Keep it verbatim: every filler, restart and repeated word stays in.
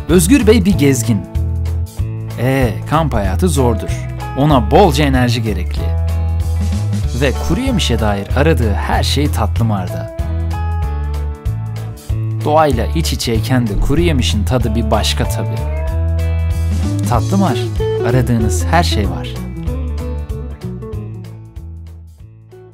Özgür Bey bir gezgin. Ee, kamp hayatı zordur. Ona bolca enerji gerekli. Ve kuru yemişe dair aradığı her şey Tatlımar'da. Doğayla iç içeyken de kuru yemişin tadı bir başka tabii. Tatlımar, aradığınız her şey var.